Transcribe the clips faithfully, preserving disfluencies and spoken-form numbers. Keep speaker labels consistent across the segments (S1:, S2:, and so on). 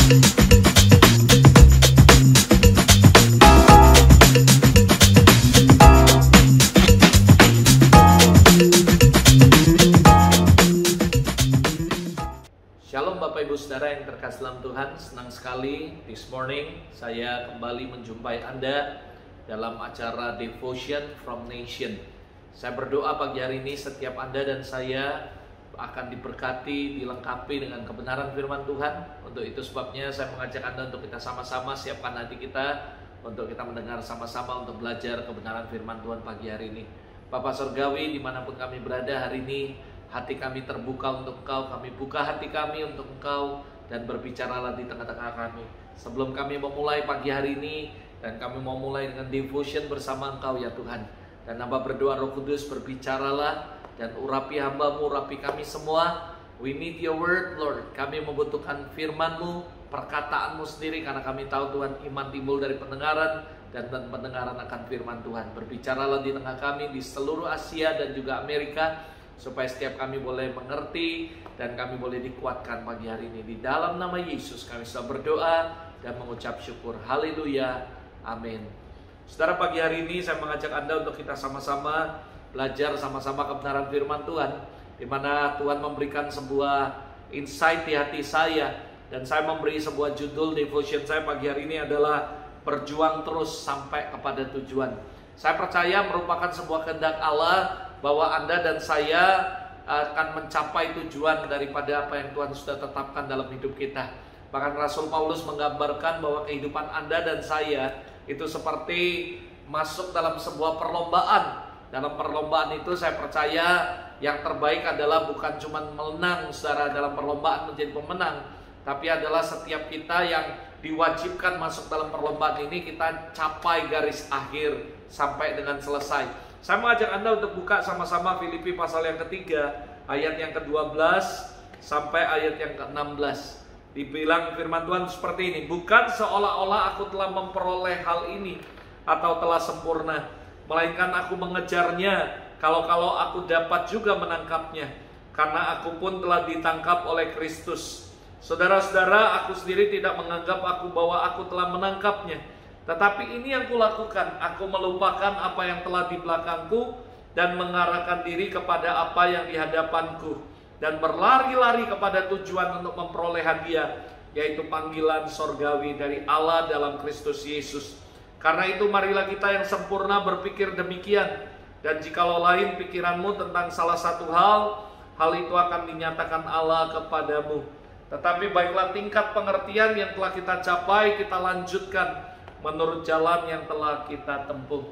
S1: Shalom Bapak Ibu Saudara yang terkasih dalam Tuhan, senang sekali this morning saya kembali menjumpai Anda dalam acara Devotion from Nation. Saya berdoa pagi hari ini setiap Anda dan saya akan diberkati, dilengkapi dengan kebenaran firman Tuhan. Untuk itu sebabnya saya mengajak Anda untuk kita sama-sama siapkan hati kita untuk kita mendengar sama-sama untuk belajar kebenaran firman Tuhan pagi hari ini. Bapa Surgawi, dimanapun kami berada hari ini, hati kami terbuka untuk Engkau, kami buka hati kami untuk Engkau, dan berbicaralah di tengah-tengah kami. Sebelum kami memulai pagi hari ini, dan kami mau mulai dengan devotion bersama Engkau ya Tuhan. Dan hamba berdoa Roh Kudus berbicaralah, dan urapi hamba-Mu, urapi kami semua. We need your word Lord, kami membutuhkan firman-Mu, perkataan-Mu sendiri, karena kami tahu Tuhan iman timbul dari pendengaran, dan pendengaran akan firman Tuhan. Berbicaralah di tengah kami, di seluruh Asia dan juga Amerika, supaya setiap kami boleh mengerti dan kami boleh dikuatkan pagi hari ini. Di dalam nama Yesus kami sudah berdoa dan mengucap syukur. Haleluya, amin. Saudara, pagi hari ini saya mengajak Anda untuk kita sama-sama belajar sama-sama kebenaran firman Tuhan, di mana Tuhan memberikan sebuah insight di hati saya, dan saya memberi sebuah judul devotion saya pagi hari ini adalah berjuang terus sampai kepada tujuan. Saya percaya merupakan sebuah kehendak Allah bahwa Anda dan saya akan mencapai tujuan daripada apa yang Tuhan sudah tetapkan dalam hidup kita. Bahkan Rasul Paulus menggambarkan bahwa kehidupan Anda dan saya itu seperti masuk dalam sebuah perlombaan. Dalam perlombaan itu saya percaya yang terbaik adalah bukan cuma menang secara dalam perlombaan menjadi pemenang, tapi adalah setiap kita yang diwajibkan masuk dalam perlombaan ini kita capai garis akhir sampai dengan selesai. Saya mengajak Anda untuk buka sama-sama Filipi pasal yang ketiga, ayat yang kedua belas sampai ayat yang keenam belas. Dibilang firman Tuhan seperti ini, bukan seolah-olah aku telah memperoleh hal ini atau telah sempurna, melainkan aku mengejarnya, kalau-kalau aku dapat juga menangkapnya, karena aku pun telah ditangkap oleh Kristus. Saudara-saudara, aku sendiri tidak menganggap aku bahwa aku telah menangkapnya, tetapi ini yang kulakukan, aku melupakan apa yang telah di belakangku dan mengarahkan diri kepada apa yang di hadapanku, dan berlari-lari kepada tujuan untuk memperoleh hadiah, yaitu panggilan sorgawi dari Allah dalam Kristus Yesus. Karena itu marilah kita yang sempurna berpikir demikian, dan jikalau lain pikiranmu tentang salah satu hal, hal itu akan dinyatakan Allah kepadamu. Tetapi baiklah tingkat pengertian yang telah kita capai, kita lanjutkan menurut jalan yang telah kita tempuh.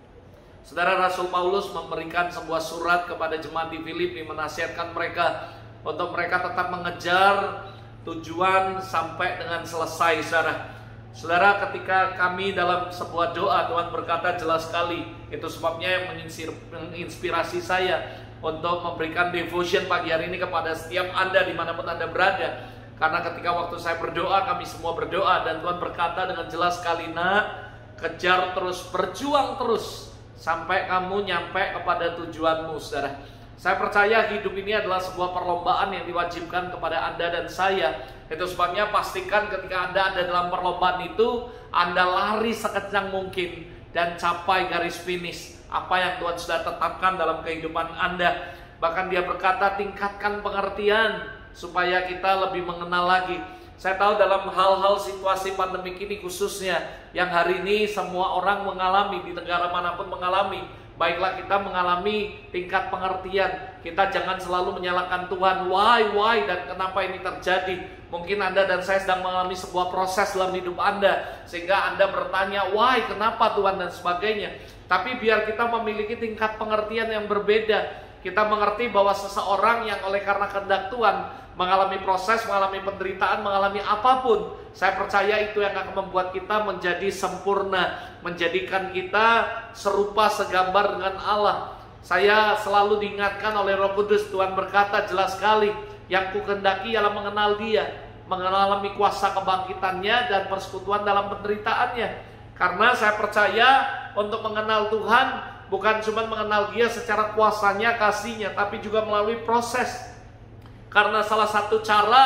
S1: Saudara, Rasul Paulus memberikan sebuah surat kepada jemaat di Filipi, menasihatkan mereka untuk mereka tetap mengejar tujuan sampai dengan selesai. Saudara, saudara ketika kami dalam sebuah doa, Tuhan berkata jelas sekali, itu sebabnya yang menginspirasi saya untuk memberikan devotion pagi hari ini kepada setiap Anda dimanapun Anda berada. Karena ketika waktu saya berdoa, kami semua berdoa, dan Tuhan berkata dengan jelas sekali, nak, kejar terus, berjuang terus sampai kamu nyampe kepada tujuanmu. Saudara, saya percaya hidup ini adalah sebuah perlombaan yang diwajibkan kepada Anda dan saya. Itu sebabnya pastikan ketika Anda ada dalam perlombaan itu, Anda lari sekencang mungkin dan capai garis finish apa yang Tuhan sudah tetapkan dalam kehidupan Anda. Bahkan dia berkata, tingkatkan pengertian supaya kita lebih mengenal lagi. Saya tahu dalam hal-hal situasi pandemi ini khususnya, yang hari ini semua orang mengalami, di negara manapun mengalami, baiklah kita mengalami tingkat pengertian. Kita jangan selalu menyalahkan Tuhan, why, why, dan kenapa ini terjadi. Mungkin Anda dan saya sedang mengalami sebuah proses dalam hidup Anda, sehingga Anda bertanya, why, kenapa Tuhan, dan sebagainya. Tapi biar kita memiliki tingkat pengertian yang berbeda. Kita mengerti bahwa seseorang yang oleh karena kehendak Tuhan mengalami proses, mengalami penderitaan, mengalami apapun, saya percaya itu yang akan membuat kita menjadi sempurna, menjadikan kita serupa segambar dengan Allah. Saya selalu diingatkan oleh Roh Kudus, Tuhan berkata jelas sekali, yang kukendaki ialah mengenal Dia, mengalami kuasa kebangkitannya dan persekutuan dalam penderitaannya. Karena saya percaya untuk mengenal Tuhan bukan cuma mengenal Dia secara kuasanya, kasihnya, tapi juga melalui proses. Karena salah satu cara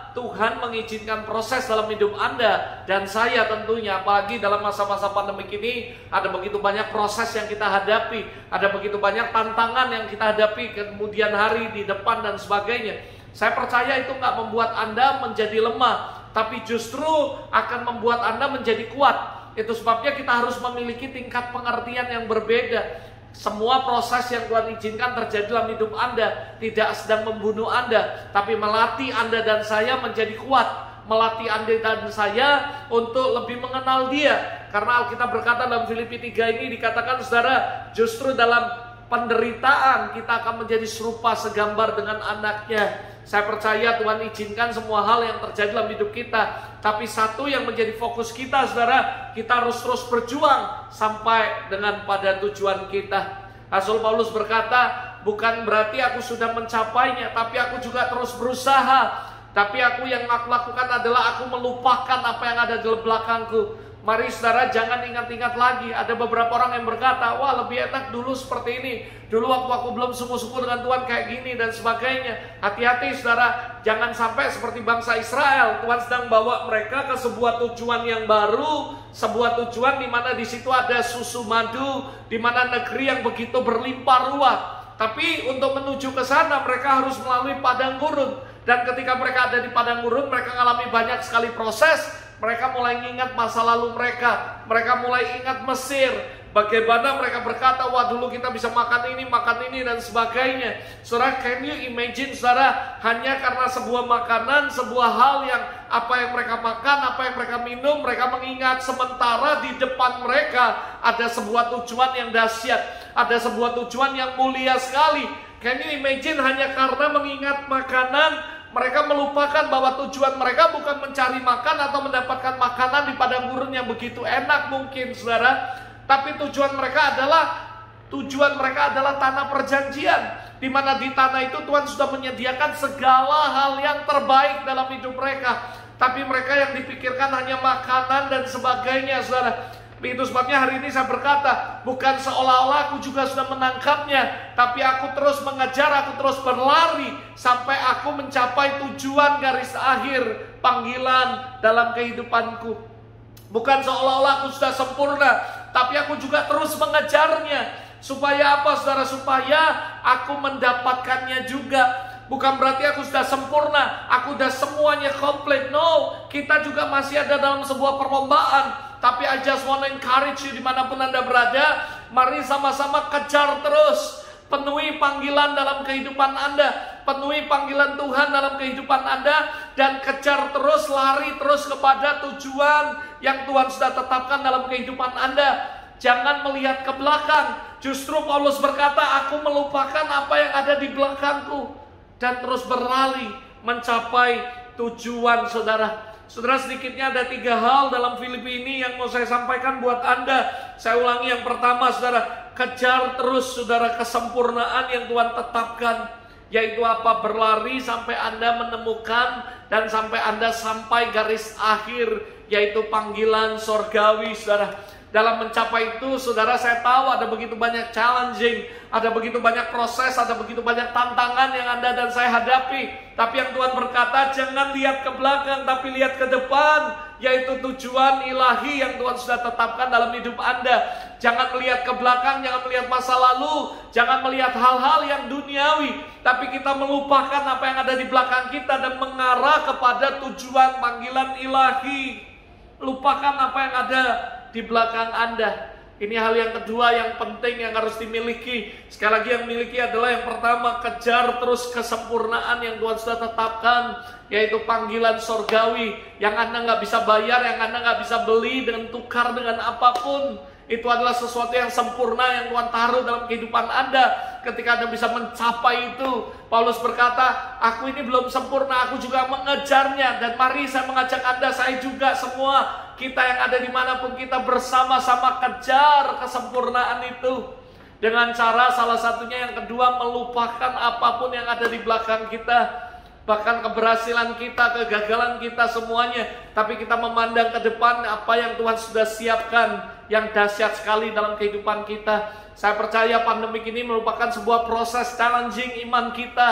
S1: Tuhan mengizinkan proses dalam hidup Anda dan saya tentunya, apalagi dalam masa-masa pandemi ini, ada begitu banyak proses yang kita hadapi, ada begitu banyak tantangan yang kita hadapi kemudian hari di depan dan sebagainya. Saya percaya itu nggak membuat Anda menjadi lemah, tapi justru akan membuat Anda menjadi kuat. Itu sebabnya kita harus memiliki tingkat pengertian yang berbeda. Semua proses yang Tuhan izinkan terjadi dalam hidup Anda tidak sedang membunuh Anda, tapi melatih Anda dan saya menjadi kuat, melatih Anda dan saya untuk lebih mengenal Dia. Karena Alkitab berkata dalam Filipi tiga ini dikatakan, saudara, justru dalam penderitaan kita akan menjadi serupa segambar dengan anaknya. Saya percaya Tuhan izinkan semua hal yang terjadi dalam hidup kita, tapi satu yang menjadi fokus kita, saudara, kita harus terus berjuang sampai dengan pada tujuan kita. Rasul Paulus berkata, bukan berarti aku sudah mencapainya, tapi aku juga terus berusaha. Tapi aku yang aku lakukan adalah aku melupakan apa yang ada di belakangku. Mari saudara, jangan ingat-ingat lagi. Ada beberapa orang yang berkata, wah lebih enak dulu seperti ini, dulu waktu aku belum sungguh-sungguh dengan Tuhan kayak gini dan sebagainya. Hati-hati saudara, jangan sampai seperti bangsa Israel. Tuhan sedang bawa mereka ke sebuah tujuan yang baru, sebuah tujuan di mana di situ ada susu madu, di mana negeri yang begitu berlimpah ruah. Tapi untuk menuju ke sana mereka harus melalui padang gurun. Dan ketika mereka ada di padang gurun, mereka mengalami banyak sekali proses. Mereka mulai ingat masa lalu mereka. Mereka mulai ingat Mesir. Bagaimana mereka berkata, wah dulu kita bisa makan ini, makan ini, dan sebagainya. Saudara, can you imagine, saudara, hanya karena sebuah makanan, sebuah hal yang apa yang mereka makan, apa yang mereka minum, mereka mengingat. Sementara di depan mereka ada sebuah tujuan yang dahsyat, ada sebuah tujuan yang mulia sekali. Can you imagine, hanya karena mengingat makanan, mereka melupakan bahwa tujuan mereka bukan mencari makan atau mendapatkan makanan di padang gurun yang begitu enak mungkin, saudara. Tapi tujuan mereka adalah tujuan mereka adalah tanah perjanjian, di mana di tanah itu Tuhan sudah menyediakan segala hal yang terbaik dalam hidup mereka. Tapi mereka yang dipikirkan hanya makanan dan sebagainya, saudara. Itu sebabnya hari ini saya berkata, bukan seolah-olah aku juga sudah menangkapnya, tapi aku terus mengejar, aku terus berlari sampai aku mencapai tujuan garis akhir panggilan dalam kehidupanku. Bukan seolah-olah aku sudah sempurna, tapi aku juga terus mengejarnya. Supaya apa, saudara? Supaya aku mendapatkannya juga. Bukan berarti aku sudah sempurna, aku sudah semuanya komplit. No, kita juga masih ada dalam sebuah perlombaan. Tapi I just want to encourage you dimanapun Anda berada, mari sama-sama kejar terus. Penuhi panggilan dalam kehidupan Anda, penuhi panggilan Tuhan dalam kehidupan Anda, dan kejar terus, lari terus kepada tujuan yang Tuhan sudah tetapkan dalam kehidupan Anda. Jangan melihat ke belakang. Justru Paulus berkata, aku melupakan apa yang ada di belakangku, dan terus berlari mencapai tujuan, saudara. Saudara, sedikitnya ada tiga hal dalam Filipi ini yang mau saya sampaikan buat Anda. Saya ulangi, yang pertama, saudara, kejar terus, saudara, kesempurnaan yang Tuhan tetapkan. Yaitu apa? Berlari sampai Anda menemukan dan sampai Anda sampai garis akhir, yaitu panggilan sorgawi, saudara. Dalam mencapai itu, saudara, saya tahu ada begitu banyak challenging, ada begitu banyak proses, ada begitu banyak tantangan yang Anda dan saya hadapi. Tapi yang Tuhan berkata, jangan lihat ke belakang, tapi lihat ke depan, yaitu tujuan ilahi yang Tuhan sudah tetapkan dalam hidup Anda. Jangan melihat ke belakang, jangan melihat masa lalu, jangan melihat hal-hal yang duniawi, tapi kita melupakan apa yang ada di belakang kita dan mengarah kepada tujuan panggilan ilahi. Lupakan apa yang ada di belakang Anda. Ini hal yang kedua yang penting yang harus dimiliki. Sekali lagi, yang miliki adalah yang pertama, kejar terus kesempurnaan yang Tuhan sudah tetapkan, yaitu panggilan sorgawi yang Anda nggak bisa bayar, yang Anda nggak bisa beli dengan tukar dengan apapun. Itu adalah sesuatu yang sempurna yang Tuhan taruh dalam kehidupan Anda. Ketika Anda bisa mencapai itu, Paulus berkata, aku ini belum sempurna, aku juga mengejarnya. Dan mari saya mengajak Anda, saya juga, semua kita yang ada dimanapun kita, bersama-sama kejar kesempurnaan itu. Dengan cara salah satunya yang kedua, melupakan apapun yang ada di belakang kita. Bahkan keberhasilan kita, kegagalan kita, semuanya. Tapi kita memandang ke depan apa yang Tuhan sudah siapkan, yang dahsyat sekali dalam kehidupan kita. Saya percaya pandemi ini merupakan sebuah proses challenging iman kita.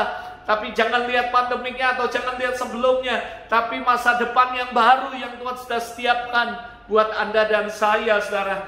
S1: Tapi jangan lihat pandemiknya atau jangan lihat sebelumnya, tapi masa depan yang baru yang Tuhan sudah sediakan buat Anda dan saya, saudara.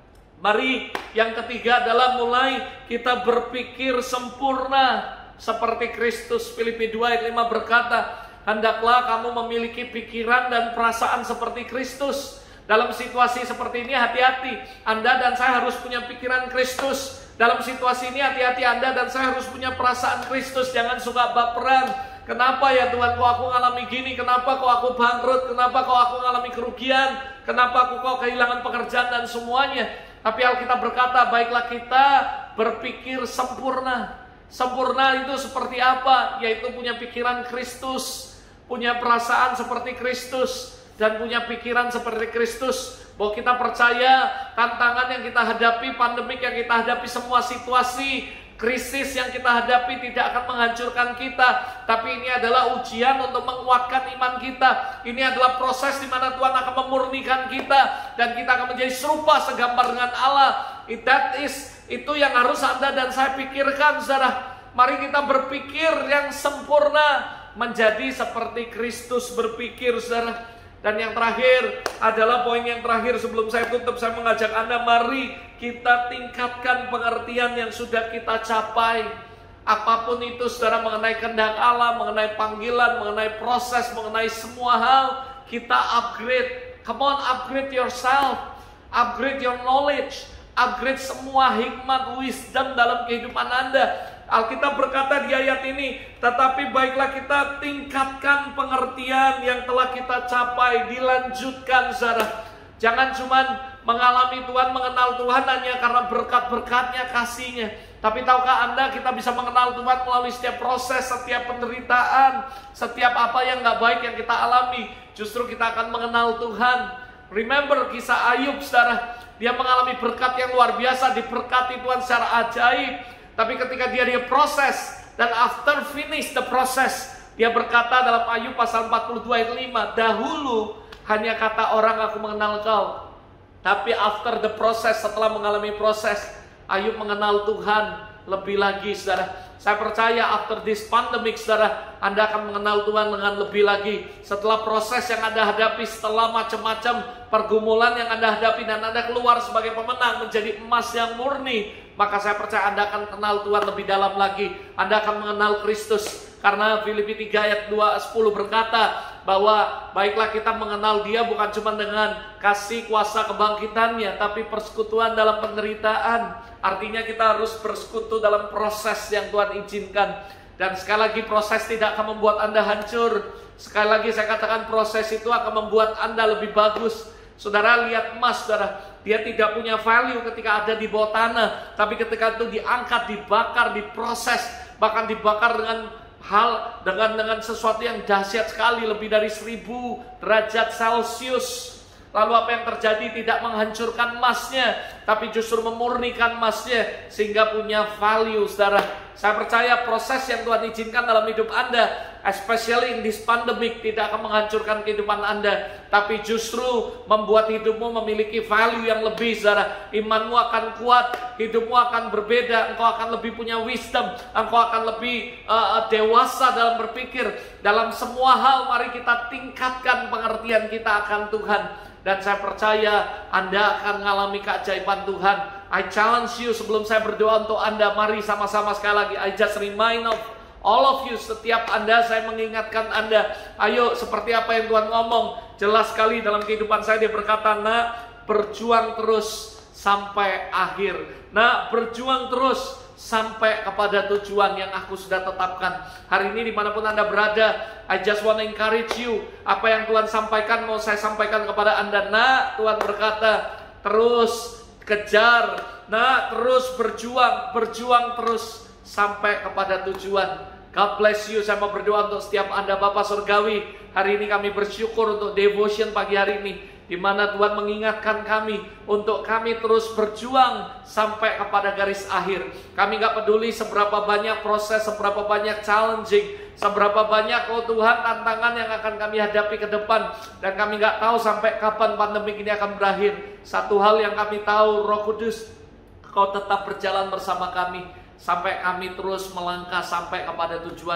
S1: Mari, yang ketiga adalah mulai kita berpikir sempurna seperti Kristus. Filipi dua ayat lima berkata, hendaklah kamu memiliki pikiran dan perasaan seperti Kristus. Dalam situasi seperti ini hati-hati, Anda dan saya harus punya pikiran Kristus. Dalam situasi ini hati-hati, Anda dan saya harus punya perasaan Kristus. Jangan suka baperan. Kenapa ya Tuhan kok aku ngalami gini? Kenapa kok aku bangkrut? Kenapa kok aku ngalami kerugian? Kenapa aku kok kehilangan pekerjaan dan semuanya? Tapi Alkitab berkata, baiklah kita berpikir sempurna. Sempurna itu seperti apa? Yaitu punya pikiran Kristus, punya perasaan seperti Kristus, dan punya pikiran seperti Kristus. Bahwa kita percaya tantangan yang kita hadapi, pandemik yang kita hadapi, semua situasi krisis yang kita hadapi tidak akan menghancurkan kita, tapi ini adalah ujian untuk menguatkan iman kita. Ini adalah proses di mana Tuhan akan memurnikan kita dan kita akan menjadi serupa segambar dengan Allah. That is, itu yang harus Anda dan saya pikirkan, saudara. Mari kita berpikir yang sempurna, menjadi seperti Kristus berpikir, saudara. Dan yang terakhir adalah poin yang terakhir sebelum saya tutup, saya mengajak Anda, mari kita tingkatkan pengertian yang sudah kita capai. Apapun itu, saudara, mengenai kehendak Allah, mengenai panggilan, mengenai proses, mengenai semua hal, kita upgrade. Come on, upgrade yourself, upgrade your knowledge, upgrade semua hikmat, wisdom dalam kehidupan Anda. Alkitab berkata di ayat ini, tetapi baiklah kita tingkatkan pengertian yang telah kita capai, dilanjutkan, saudara. Jangan cuma mengalami Tuhan, mengenal Tuhan hanya karena berkat-berkatnya, kasihnya. Tapi tahukah Anda, kita bisa mengenal Tuhan melalui setiap proses, setiap penderitaan, setiap apa yang gak baik yang kita alami. Justru kita akan mengenal Tuhan. Remember kisah Ayub, saudara. Dia mengalami berkat yang luar biasa, diberkati Tuhan secara ajaib. Tapi ketika dia dia proses, dan after finish the process, dia berkata dalam Ayub pasal empat puluh dua ayat lima, dahulu hanya kata orang aku mengenal kau. Tapi after the process, setelah mengalami proses, Ayub mengenal Tuhan lebih lagi, saudara. Saya percaya after this pandemic, saudara, Anda akan mengenal Tuhan dengan lebih lagi. Setelah proses yang Anda hadapi, setelah macam-macam pergumulan yang Anda hadapi, dan Anda keluar sebagai pemenang, menjadi emas yang murni, maka saya percaya Anda akan kenal Tuhan lebih dalam lagi. Anda akan mengenal Kristus. Karena Filipi tiga ayat dua sepuluh berkata bahwa baiklah kita mengenal Dia bukan cuma dengan kasih kuasa kebangkitannya, tapi persekutuan dalam penderitaan. Artinya kita harus bersekutu dalam proses yang Tuhan izinkan. Dan sekali lagi, proses tidak akan membuat Anda hancur. Sekali lagi saya katakan, proses itu akan membuat Anda lebih bagus. Saudara, lihat emas, saudara. Dia tidak punya value ketika ada di bawah tanah, tapi ketika itu diangkat, dibakar, diproses, bahkan dibakar dengan hal dengan dengan sesuatu yang dahsyat sekali, lebih dari seribu derajat Celcius. Lalu apa yang terjadi? Tidak menghancurkan emasnya, tapi justru memurnikan emasnya sehingga punya value, saudara. Saya percaya proses yang Tuhan izinkan dalam hidup Anda, especially in this pandemic, tidak akan menghancurkan kehidupan Anda, tapi justru membuat hidupmu memiliki value yang lebih, saudara. Imanmu akan kuat, hidupmu akan berbeda, engkau akan lebih punya wisdom, engkau akan lebih uh, dewasa dalam berpikir. Dalam semua hal, mari kita tingkatkan pengertian kita akan Tuhan. Dan saya percaya Anda akan mengalami keajaiban Tuhan. I challenge you, sebelum saya berdoa untuk Anda, mari sama-sama sekali lagi, I just remind of all of you, setiap Anda, saya mengingatkan Anda, ayo seperti apa yang Tuhan ngomong, jelas sekali dalam kehidupan saya. Dia berkata, nak, berjuang terus sampai akhir. Nak, berjuang terus sampai kepada tujuan yang aku sudah tetapkan. Hari ini dimanapun Anda berada, I just want to encourage you. Apa yang Tuhan sampaikan mau saya sampaikan kepada Anda. Nah, Tuhan berkata, terus kejar. Nah, terus berjuang. Berjuang terus sampai kepada tujuan. God bless you. Saya mau berdoa untuk setiap Anda, Bapak Surgawi. Hari ini kami bersyukur untuk devotion pagi hari ini, di mana Tuhan mengingatkan kami untuk kami terus berjuang sampai kepada garis akhir. Kami gak peduli seberapa banyak proses, seberapa banyak challenging, seberapa banyak, oh Tuhan, tantangan yang akan kami hadapi ke depan. Dan kami gak tahu sampai kapan pandemi ini akan berakhir. Satu hal yang kami tahu, Roh Kudus, Kau tetap berjalan bersama kami sampai kami terus melangkah sampai kepada tujuan.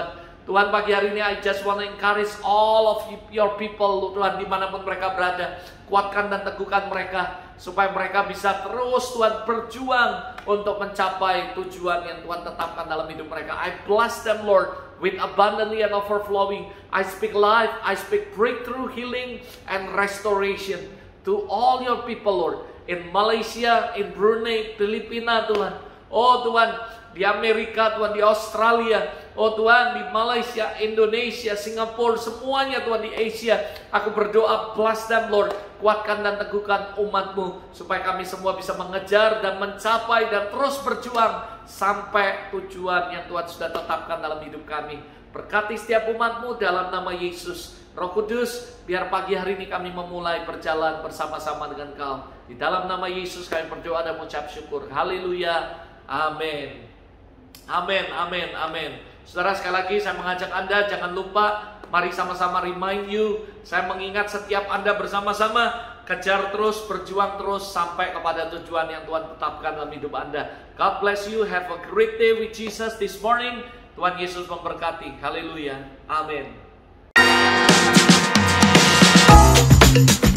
S1: Tuhan, pagi hari ini I just want to encourage all of your people, Tuhan, dimanapun mereka berada. Kuatkan dan teguhkan mereka, supaya mereka bisa terus, Tuhan, berjuang untuk mencapai tujuan yang Tuhan tetapkan dalam hidup mereka. I bless them, Lord, with abundantly and overflowing. I speak life, I speak breakthrough, healing, and restoration to all your people, Lord. In Malaysia, in Brunei, Filipina, Tuhan. Oh Tuhan, di Amerika, Tuhan, di Australia. Oh Tuhan, di Malaysia, Indonesia, Singapura, semuanya Tuhan, di Asia. Aku berdoa, bless them, Lord. Kuatkan dan teguhkan umat-Mu, supaya kami semua bisa mengejar dan mencapai dan terus berjuang sampai tujuan yang Tuhan sudah tetapkan dalam hidup kami. Berkati setiap umat-Mu dalam nama Yesus. Roh Kudus, biar pagi hari ini kami memulai berjalan bersama-sama dengan Kau. Di dalam nama Yesus kami berdoa dan mengucap syukur. Haleluya. Amin. Amin, amin, amin. Saudara, sekali lagi saya mengajak Anda, jangan lupa, mari sama-sama remind you. Saya mengingat setiap Anda bersama-sama, kejar terus, berjuang terus sampai kepada tujuan yang Tuhan tetapkan dalam hidup Anda. God bless you, have a great day with Jesus this morning. Tuhan Yesus memberkati. Haleluya. Amin.